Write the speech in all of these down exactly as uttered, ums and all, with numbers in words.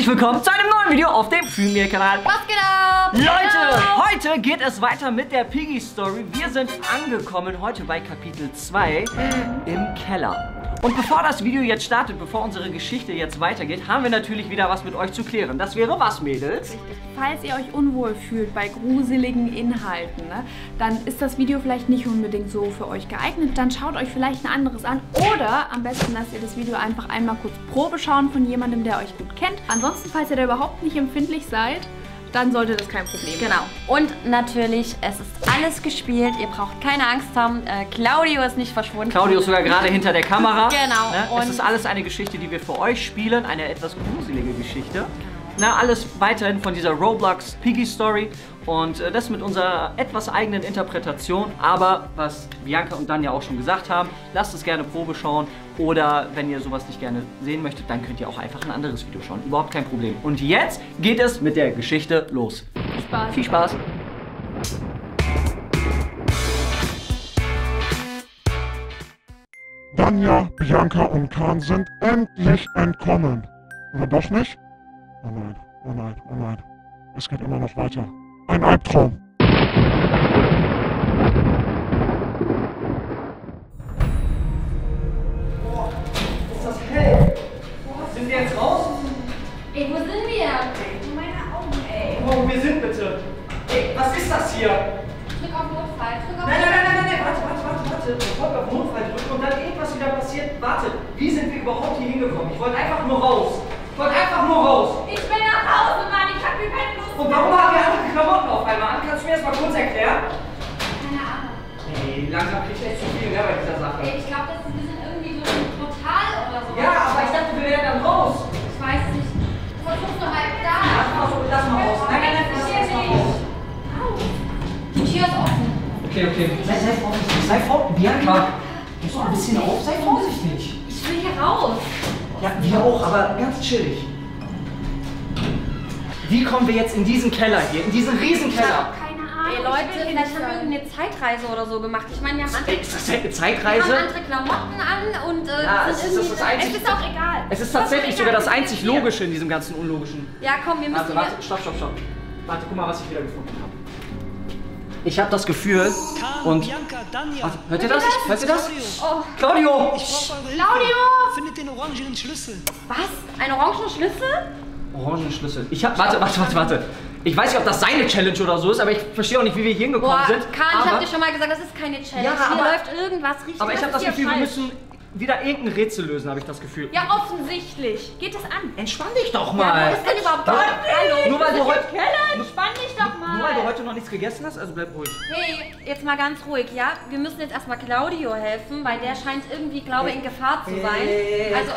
Herzlich willkommen zu einem neuen Video auf dem Freemier-Kanal. Was geht ab? Leute, heute geht es weiter mit der Piggy Story. Wir sind angekommen heute bei Kapitel zwei im Keller. Und bevor das Video jetzt startet, bevor unsere Geschichte jetzt weitergeht, haben wir natürlich wieder was mit euch zu klären. Das wäre was, Mädels? Falls ihr euch unwohl fühlt bei gruseligen Inhalten, ne, dann ist das Video vielleicht nicht unbedingt so für euch geeignet. Dann schaut euch vielleicht ein anderes an. Oder am besten lasst ihr das Video einfach einmal kurz Probe schauen von jemandem, der euch gut kennt. Ansonsten, falls ihr da überhaupt nicht empfindlich seid, dann sollte das kein Problem sein. Genau. Und natürlich, es ist alles gespielt. Ihr braucht keine Angst haben. Äh, Claudio ist nicht verschwunden. Claudio ist sogar gerade hinter der Kamera. Genau. Ne? Und es ist alles eine Geschichte, die wir für euch spielen. Eine etwas gruselige Geschichte. Na, alles weiterhin von dieser Roblox Piggy Story. Und äh, das mit unserer etwas eigenen Interpretation. Aber was Bianca und Dan ja auch schon gesagt haben, lasst es gerne Probe schauen. Oder wenn ihr sowas nicht gerne sehen möchtet, dann könnt ihr auch einfach ein anderes Video schauen. Überhaupt kein Problem. Und jetzt geht es mit der Geschichte los. Viel Spaß. Viel Spaß. Danja, Bianca und Kahn sind endlich entkommen. Oder doch nicht? Oh nein, oh nein, oh nein. Es geht immer noch weiter. Ein Albtraum. Boah, ist das hell? Sind wir jetzt raus? Ey, wo sind wir? Meine Augen, ey. Oh, wir sind bitte. Ey, was ist das hier? Drück auf Notfall. Drück auf Nein, nein, nein, nein, nein, warte, warte, warte, warte. Bevor wir auf Notfall drücken und dann irgendwas wieder passiert. Warte, wie sind wir überhaupt hier hingekommen? Ich wollte einfach nur raus. Ich wollte einfach nur raus. Ich will nach Hause, Mann. Ich hab hier keine Lust. Und warum haben wir andere Klamotten auf einmal an? Kannst du mir das mal kurz erklären? Keine Ahnung. Ey, langsam krieg ich echt zu viel, ne, bei dieser Sache. Ey, ich glaube, das ist ein bisschen irgendwie so ein Portal oder so. Ja, aber ich dachte, wir wären dann raus. Ich weiß es nicht. Versuch's doch mal da. Lass mal so, lass mal raus. Nein, nein, nein, lass Ich mal nicht. raus. Die Tür ist offen. Okay, okay. Sei, sei vorsichtig, sei vorsichtig. Bianca, pass doch ein bisschen auf, sei vorsichtig. Ich will hier raus. Ja, wir auch, aber ganz chillig. Wie kommen wir jetzt in diesen Keller hier, in diesen riesen Keller? Keine Ahnung. Ey Leute, vielleicht haben wir irgendeine Zeitreise oder so gemacht. Ich meine, wir haben andere, Ey, ist das eine wir Zeitreise? haben andere Klamotten an und äh, Ja, sind es ist- irgendwie... das ist einzig- Es ist auch egal. Es ist tatsächlich sogar das einzig Logische in diesem ganzen Unlogischen. Ja, komm, wir müssen Also warte, stopp, stopp, stopp. Warte, guck mal, was ich wieder gefunden habe. Ich habe das Gefühl und... Bianca, Danja. Warte, hört ihr das? Hört ihr das? Oh, Claudio! Ich brauche eure Hilfe. Claudio! Findet den orangenen Schlüssel. was? Ein orangenen Schlüssel? Orangenschlüssel. Ich hab... Warte, warte, warte, warte. Ich weiß nicht, ob das seine Challenge oder so ist, aber ich verstehe auch nicht, wie wir hier hingekommen Boah, sind. Kahn, ich aber, hab dir schon mal gesagt, das ist keine Challenge. Ja, Hier aber- läuft irgendwas richtig. aber ich was habe das ist hier Gefühl, wir falsch? müssen wieder irgendein Rätsel lösen, habe ich das Gefühl. Ja, offensichtlich. Geht es an. Entspann dich doch Ja, mal. wo ist denn überhaupt... Nur- Hallo? Nur weil du heute... Keller, entspann dich doch mal. Nur weil du heute noch nichts gegessen hast, also bleib ruhig. Hey, jetzt mal ganz ruhig, ja? Wir müssen jetzt erstmal Claudio helfen, weil der scheint irgendwie, glaube ich, in Gefahr zu sein. Hey. Also,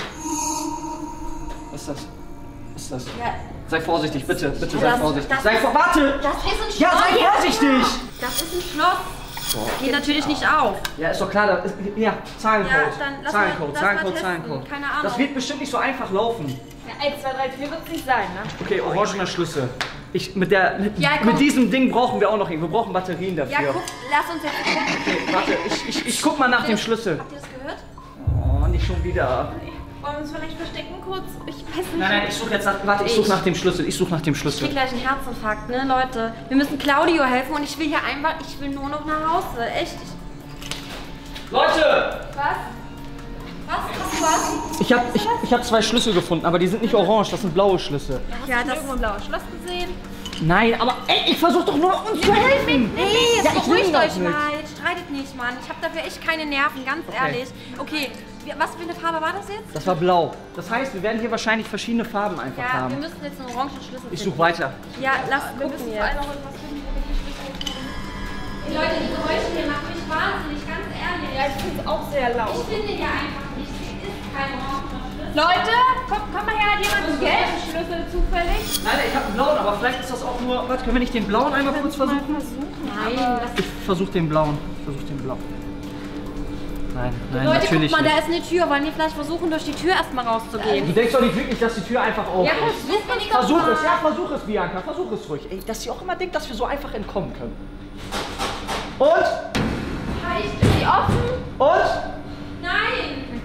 Was ist das? Was ist das? ja, Sei vorsichtig, bitte, bitte sei Das- vorsichtig. das- Sei vor... Warte! das ist ein Schloss. Ja, sei vorsichtig! Das ist ein Schloss. Geht natürlich nicht auf. Ja, ist doch klar, da ist, ja, Zahlencode. Ja, dann lass mal Zahlencode, das Zahlencode, mal testen. Zahlencode. Keine Ahnung. Das wird bestimmt nicht so einfach laufen. Ja, eins, zwei, drei, vier wird es nicht sein, ne? Okay, orangener Schlüssel. Ich, mit, der, mit, Ja, komm. mit diesem Ding brauchen wir auch noch, wir brauchen Batterien dafür. Ja, guck, lass uns jetzt gucken. Okay, warte, ich, ich, ich guck mal nach dem Schlüssel. Habt ihr das gehört? Oh, nicht schon wieder. Wollen wir uns vielleicht verstecken kurz? Ich weiß nicht. Nein, nein, ich suche jetzt nach, warte, ich suche Ich- nach dem Schlüssel, ich suche nach dem Ich krieg Schlüssel. gleich einen Herzinfarkt, ne, Leute? Wir müssen Claudio helfen und ich will hier einfach, ich will nur noch nach Hause. Echt? Ich, Leute! was? Was? Hast du was? Ich habe ich, ich hab zwei Schlüssel gefunden, aber die sind nicht orange, das sind blaue Schlüssel. Ja, das... Irgendwo ein blaues Schloss gesehen. Nein, aber ey, ich versuche doch nur uns zu helfen. Nee, jetzt Ja, ich will beruhigt doch euch nicht. mal. Streitet nicht, Mann. Ich habe dafür echt keine Nerven, ganz ehrlich. Okay, wir- was für eine Farbe war das jetzt? Das war blau. Das heißt, wir werden hier wahrscheinlich verschiedene Farben einfach Ja, wir haben. müssen jetzt einen orangen Schlüssel Ich finden. suche weiter. Ja, lass Wir gucken müssen jetzt. vor allem noch irgendwas finden, wo wir die Schlüssel haben. Hey, Leute, die Geräusche hier machen mich wahnsinnig, ganz ehrlich. Ja, ich finde es auch sehr Ich laut. finde hier einfach nicht. Hier ist kein orangener Schlüssel. Leute, komm, komm mal her, hat jemand einen gelben Schlüssel zufällig? Nein, ich habe einen blauen, aber vielleicht ist das auch nur... Warte, können wir nicht den blauen einmal kurz versuchen? Nein, das Ich versuche den blauen. Ich versuche den blauen. Nein, nein, Leute, natürlich guck mal, nicht. da ist eine Tür. Wollen wir vielleicht versuchen, durch die Tür erstmal Du rauszugehen? denkst doch nicht wirklich, dass die Tür einfach auf Ja, ist. versuch es doch Versuch mal. es, ja, versuch es, Bianca, versuch es ruhig. Ey, dass sie auch immer denkt, dass wir so einfach entkommen können. Und? Ist die offen? Und? Nein!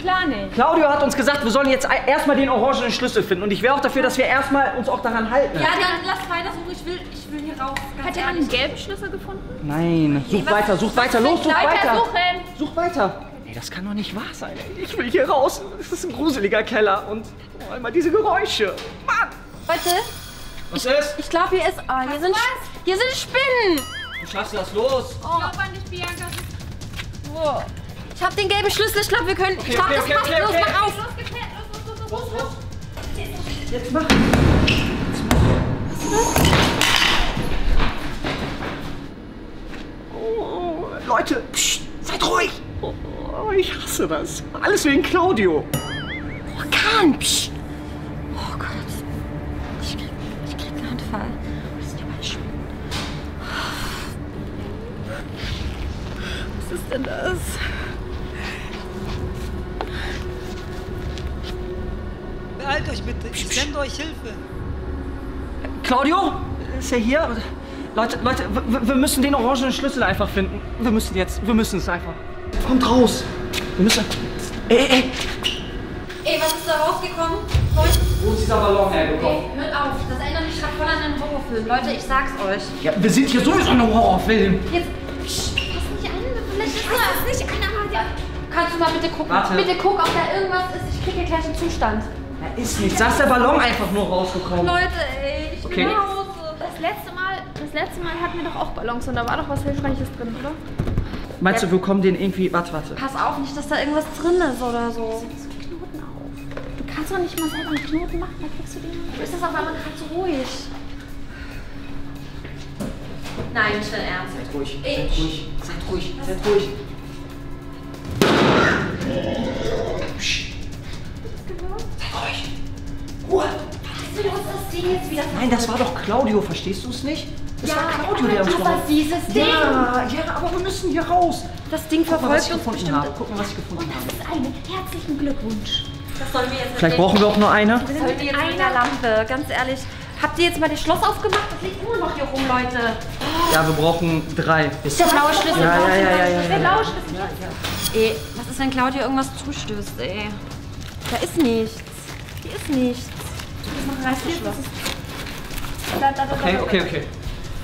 klar nicht. Claudio hat uns gesagt, wir sollen jetzt erstmal den orangenen Schlüssel finden. Und ich wäre auch dafür, dass wir erstmal uns auch daran halten. Ja, dann lass weiter suchen. Ich will, ich will hier raus. Ganz Hat jemand ehrlich. einen gelben Schlüssel gefunden? Nein, such was- weiter, such weiter, los, such Weiter weiter. suchen! Such weiter. Ey, das kann doch nicht wahr sein. Ey. Ich will hier raus. Es ist ein gruseliger Keller. Und oh, immer diese Geräusche. Mann! Leute, Was ist? ich glaube, hier ist. Oh, hier sind, hier sind Spinnen. Du schaffst das, los. Oh. Ich glaub an dich, Bianca. Oh. Ich habe den gelben Schlüssel. Ich glaube, wir können. Ich glaube, okay, das okay, passt. okay, Los, okay. mach auf. Los, geht's, los, los, los, los, Los, los. los. Jetzt mach. Oh, Leute, psst, seid ruhig. Oh, ich hasse das. Alles wegen Claudio. Orkan. Psst. Oh Gott. Ich krieg, ich krieg einen Anfall. Das sind überall Spinnen. Was ist denn das? Beeilt euch bitte, ich sende euch Hilfe. Claudio, ist er hier? Leute, Leute, wir, wir müssen den orangenen Schlüssel einfach finden. Wir müssen jetzt, wir müssen es einfach. Kommt raus. Wir müssen. Ey, ey, ey. Ey, was ist da rausgekommen? Leute, Wo ist dieser Ballon hergekommen? ey, hört auf. Das erinnert mich gerade voll an einen Horrorfilm. Leute, ich sag's euch. Ja, wir sind hier sowieso in einem Horrorfilm. Jetzt. Psst, pass nicht an. Vielleicht ist das nicht an, aber ja. Kannst du mal bitte gucken? Warte. Bitte guck, ob da irgendwas ist. Ich krieg hier gleich einen Zustand. Da ist nichts. Da ist der Ballon einfach nur rausgekommen. Leute, ey, ich Okay. will nach Hause. Das letzte Mal, das letzte Mal hatten wir doch auch Ballons und da war doch was Hilfreiches drin, oder? Meinst du, wir kommen den irgendwie. Warte, warte. Pass auf, nicht, dass da irgendwas drin ist oder so. Knoten auf. Du kannst doch nicht mal selber einen Knoten machen, dann kriegst du den. Du bist das auf einmal gerade so ruhig. Nein, nicht dein Ernst. Seid ruhig. Ey. Seid ruhig. Seid ruhig. Seid ruhig. Psst. Seid ruhig. Ruhe. Hast du uns das Ding jetzt wieder Nein, das war doch Claudio, verstehst du es nicht? Das Ja, war Claudio, der uns aber geholfen hat. dieses Ding. Ja, ja, aber wir müssen hier raus. Das Ding Guck mal, was verfolgt ich uns gefunden bestimmt. habe. Guck mal, was ich gefunden habe. Das ist eine. Herzlichen Glückwunsch. Das sollen wir jetzt Vielleicht brauchen wir auch nur eine. wir sollen wir jetzt mit der Lampe, ganz ehrlich. Habt ihr jetzt mal das Schloss aufgemacht? Das liegt immer noch hier rum, Leute. Ja, wir brauchen drei. Ist der blaue Schlüssel? Ja, ja, ja, ja, ja, Der ja. blaue Schlüssel. Ey, was ist, wenn Claudia irgendwas zustößt, ey? Da ist nichts. Hier ist nichts. Das ist noch ein Reißverschluss. Da, da, da, Okay, da, okay, okay.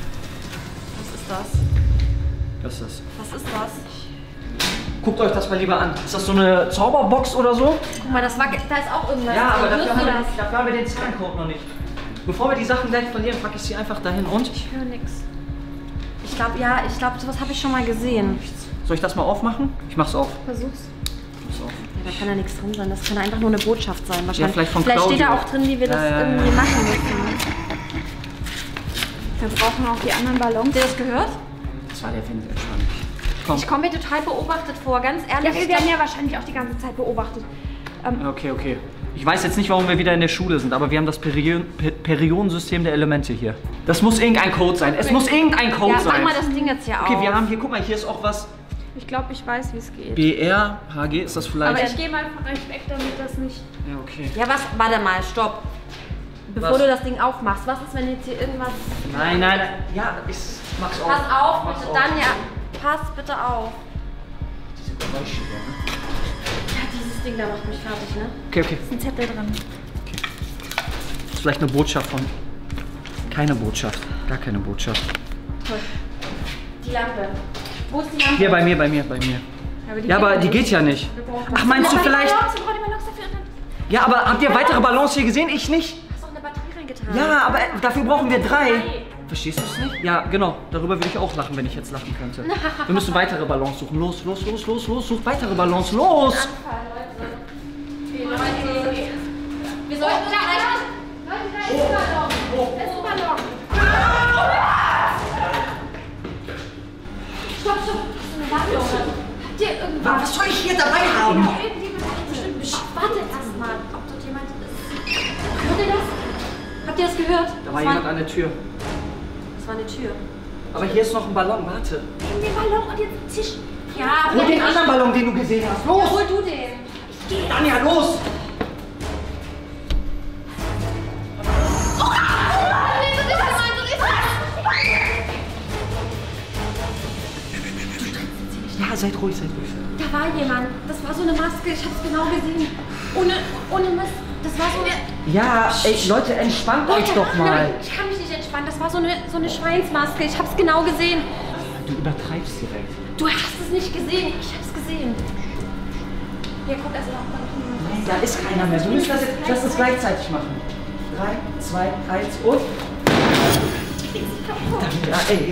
Was ist das? Was ist das? Was ist das? Guckt euch das mal lieber an. Ist das so eine Zauberbox oder so? Guck mal, das war, da ist auch irgendwas. Ja, aber Hörst dafür du haben, wir, das? dafür haben wir den Zahlencode noch nicht. Bevor wir die Sachen gleich verlieren, packe ich sie einfach dahin und. Ich höre nichts. Ich glaube, ja, ich glaube, sowas habe ich schon mal gesehen. Soll ich das mal aufmachen? Ich mach's auf. Versuch's. Mach's auf. Ja, da kann ja nichts drin sein. Das kann einfach nur eine Botschaft sein. Wahrscheinlich. vielleicht von Vielleicht steht da Claudio. auch drin, wie wir Ja, das ja, ja. irgendwie machen müssen. Wir brauchen auch die anderen Ballons. Habt ihr das gehört? Das war der Wind entspannt. Komm. Ich komme mir total beobachtet vor, ganz ehrlich. Ja, wir werden ja wahrscheinlich auch die ganze Zeit beobachtet. Ähm, Okay, okay. Ich weiß jetzt nicht, warum wir wieder in der Schule sind, aber wir haben das Perion Per- Perionensystem der Elemente hier. Das muss irgendein Code sein. Es muss irgendein Code ja, sein. mach mal das Ding jetzt hier auf. Okay, wir haben hier, guck mal, hier ist auch was. ich glaube, ich weiß, wie es geht. B R, H G, ist das vielleicht? Aber ich gehe mal von euch weg, damit das nicht... Ja, okay. Ja, was? Warte mal, stopp. Bevor Was? du das Ding aufmachst, was ist, wenn jetzt hier irgendwas... Nein, nein, nein. Ja, ich mach's auf. Pass auf, Mach's bitte, auf. dann ja. Pass bitte auf. Diese Geräusche hier, ne? Ja, dieses Ding da macht mich fertig, ne? Okay, okay. Ist ein Zettel drin. Das ist vielleicht eine Botschaft von. Keine Botschaft. Gar keine Botschaft. Die Lampe. Wo ist die Lampe? Hier bei mir, bei mir, bei mir. Aber Ja, aber die geht ja nicht. Ach, meinst du vielleicht. Ballons, wir brauchen die Ballons dafür. und dann- Ja, aber habt ihr weitere Ballons hier gesehen? Ich nicht. Du hast doch eine Batterie reingetan. Ja, aber dafür brauchen wir drei. Verstehst du es nicht? Ja, genau. Darüber würde ich auch lachen, wenn ich jetzt lachen könnte. Wir müssen weitere Ballons suchen. Los, los, los, los, los. Such weitere Ballons. Los! Anfall, Leute. Okay, Leute. Wir sollten vielleicht... Leute, da ist ein Ballon. Da ist ein Ballon. Stopp, stopp. Das ist eine Lampe, oder? Habt ihr irgendwas? Was soll ich hier dabei haben? Irgendjemand bestimmt... Psst, wartet erst mal, ob dort jemand ist. Hört ihr das? Habt ihr das gehört? Da war jemand an der Tür. Das war eine Tür. Aber hier ist noch ein Ballon. Warte. Nimm den Ballon und jetzt einen Tisch. Ja, Hol den anderen Ballon, den du gesehen hast. Ja, Los! hol du den. Anja, los! Ja, seid ruhig, seid ruhig. Da war jemand. Das war so eine Maske. Ich hab's genau gesehen. Ohne, ohne Mist. Das war so eine... Ja, ey, Leute, entspannt euch doch mal. Nein, ich kann mich nicht entspannen. Das war so eine, so eine Schweinsmaske. Ich hab's genau gesehen. Du übertreibst direkt. Du hast es nicht gesehen. Ich hab's gesehen. Hier, guck, also noch. Da ist keiner mehr. Wir müssen das jetzt, lass uns gleichzeitig machen. Drei, zwei, eins und... Ja, ey.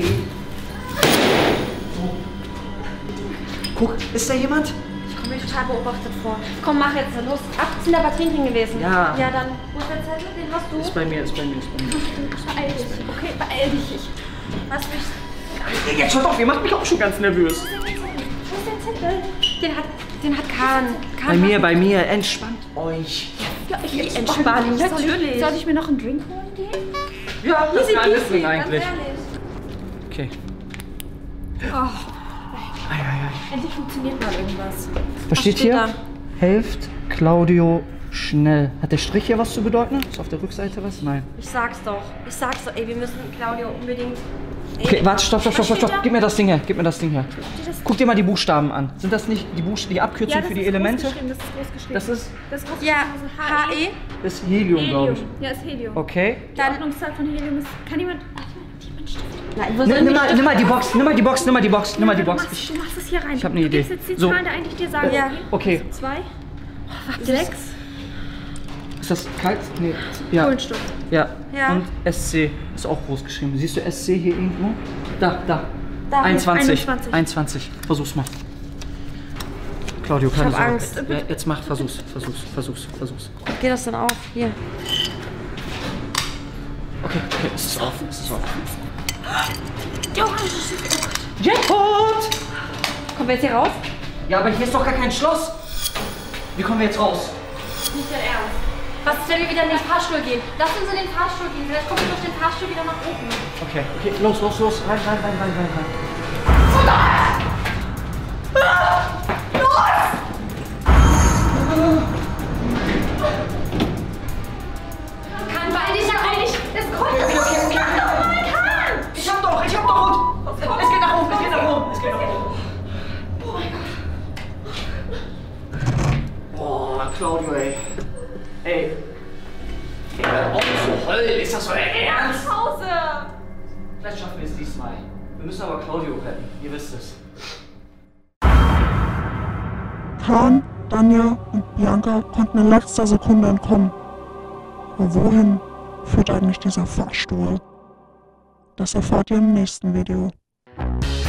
So. Guck, ist da jemand? Ich komme mir total beobachtet vor. Komm, mach jetzt, los. Ach, sind da Batterien drin gewesen? Ja. Ja, dann, wo ist der Zettel? Den hast du? Ist bei mir, ist bei mir, ist bei mir. Beeil dich. Okay, beeil dich. Was für ich... Jetzt schaut auf, ihr macht mich auch schon ganz nervös. Wo ist der Zettel? Den hat, den hat Kahn. Kahn Bei mir, hat- bei mir, entspannt euch. Ja, ich Ich entspanne mich, Soll natürlich. ich, soll ich mir noch einen Drink holen gehen? Ja, das ist alles drin Ganz eigentlich. ehrlich. Okay. Oh, Ei, ei, ei. endlich funktioniert mal irgendwas. Was steht steht hier? da? Helft Claudio schnell. Hat der Strich hier was zu bedeuten? Ist auf der Rückseite was? Nein. Ich sag's doch. Ich sag's doch, ey, wir müssen Claudio unbedingt... Ey, Okay, warte, stopp, stopp, stopp, stopp, steht stopp. da? Gib mir das Ding her, gib mir das Ding her. das- Guck dir mal die Buchstaben an. Sind das nicht die, Buchst die Abkürzung für die Elemente? Das ist groß geschrieben. Das ist, Das ist groß Ja, geschrieben. H E. ist Helium, glaube ich. Helium. Ja, ist Helium. Okay. Die Ordnungszahl von Helium ist... Kann jemand... Jemand Stift? Nein, wo Nimm, soll nimm, die mal, Stift- nimm mal die Box, nimm mal die Box, nimm mal die Box, nimm mal die Du Box. machst, Ich, du machst es hier rein. ich hab eine Du Idee. gibst jetzt die So. Zahlen, die eigentlich dir sagen. Ja. Okay. Zwei, sechs, Ist das kalt? Nee. Ja. Kohlenstoff. Ja. Ja. Und S C ist auch groß geschrieben. Siehst du S C hier irgendwo? Da, da. Da. einundzwanzig. einundzwanzig. einundzwanzig. Versuch's mal. Claudio, keine hab Sorge. Angst. Ja, jetzt mach, versuch's, versuch's, versuch's, versuch's. Geht das dann auf? Hier. Okay, okay, es ist auf, es ist auf. Die Orange ist... Jackpot! Kommen wir jetzt hier raus? Ja, aber hier ist doch gar kein Schloss. Wie kommen wir jetzt raus? Nicht dein Ernst. Was ist, wenn wir wieder in den Fahrstuhl gehen? Lass uns in den Fahrstuhl gehen. Vielleicht kommen wir durch den Fahrstuhl wieder nach oben. Okay, okay, los, los, los. Rein, rein, rein, rein, rein, rein. Kahn, beeil dich, beeil dich. Es kommt. Okay, okay, okay, okay. Kahn! Ich hab doch, ich hab doch und. Es geht nach oben, es geht nach oben, es geht nach oben. Boah, Claudio, ey. Ey. Ey, hör auf zu heulen, ist das euer Ernst? Hause! Vielleicht schaffen wir es diesmal. Wir müssen aber Claudio retten, ihr wisst es. Kahn, Danja und Bianca konnten in letzter Sekunde entkommen. Aber wohin führt eigentlich dieser Fahrstuhl? Das erfahrt ihr im nächsten Video.